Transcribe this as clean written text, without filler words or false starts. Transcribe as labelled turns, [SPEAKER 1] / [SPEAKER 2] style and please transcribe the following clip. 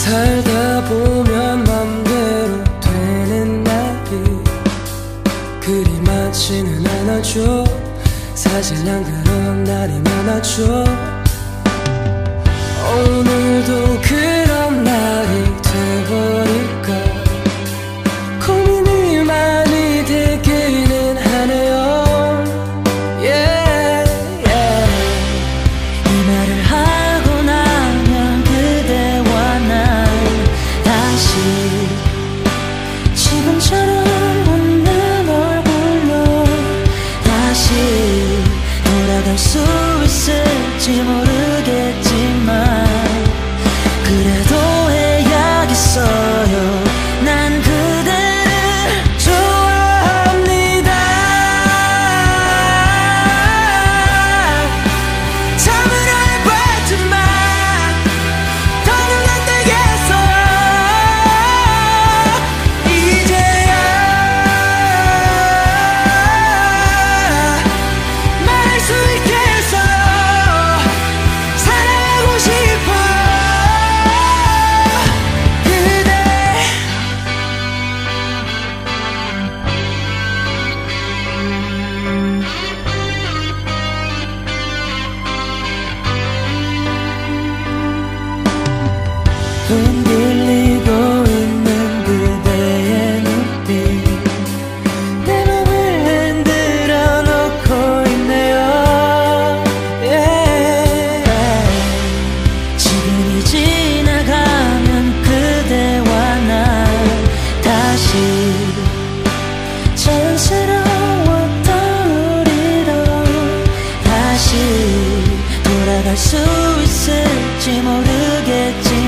[SPEAKER 1] 살다 보면 맘대로 되는 날이 그리 많지는 않아죠. 사실 난 그런 날이 많아죠. 오늘도 그런 날이 돼버릴까 고민이 많이 되기는 하네요.
[SPEAKER 2] 이 말을 하고 나면 그대와 난 다시 지금처럼 웃는 얼굴로 다시 돌아갈 수 있을지 모르겠지만 그래도 해야겠어요. 난 그대를 좋아합니다. 참으려 해봤지만 더는 안 되겠어요. 이제야 말할 수 있겠어요. 사랑하고 싶어 그대. 흔들리고 있는 그대의 눈빛 내 맘을 흔들어 놓고 있네요. 지금이 지나가면 그대와 난 다시 자연스러웠던 우리로 다시 돌아갈 수 있을지 모르겠지.